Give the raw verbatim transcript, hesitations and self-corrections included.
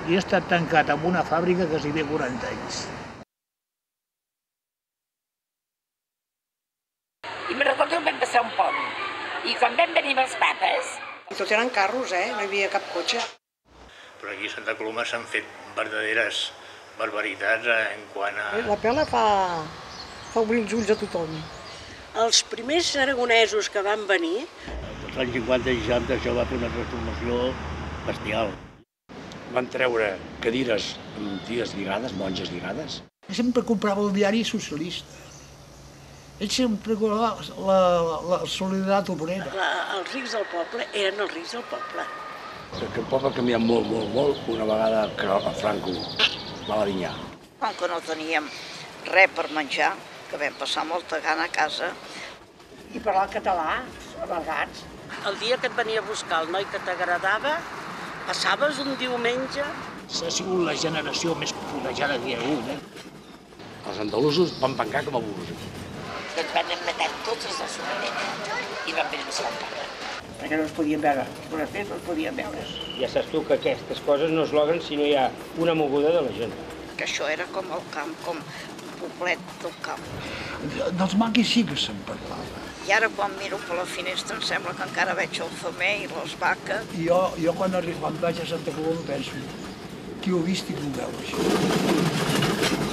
I he estat tancat en una fàbrica gairebé quaranta anys. I me'n recordo que vam passar un pont. I quan vam venir amb els papes... Tot eren carros, eh? No hi havia cap cotxe. Però aquí a Santa Coloma s'han fet verdaderes barbaritats en quant a... La pela fa, fa obrir els ulls a tothom. Els primers aragonesos que van venir... Als anys cinquanta i seixanta això va fer una transformació bestial. Van treure cadires amb ties lligades, monges lligades. Sempre comprava el diari socialista. Ell sempre comprava la, la solidaritat obrera. La, els rics del poble eren els rics del poble. Que el poble ha canviat molt, molt, molt, una vegada que a Franco va a Dinyà. Com que no teníem res per menjar, que vam passar molta gana a casa. I parlar català, amagats. El dia que et venia a buscar el noi que t'agradava, passaves un diumenge... Ha sigut la generació més pudejada que hi ha hagut, eh? Els andalusos van pencar com a burros. Doncs van matar totes les sobremesa i van venir a saltar. Perquè no es podien veure, els forasters no es podien veure. Ja saps tu que aquestes coses no es logren si no hi ha una moguda de la gent. Que això era com el camp, com un poblet del camp. Dels maquis sí que se'n parlava. I ara quan miro per la finestra em sembla que encara veig el femer i les vaques. I jo, jo quan, arribo, quan vaig a Santa Coloma penso, qui ho ha vist i qui ho veu, això.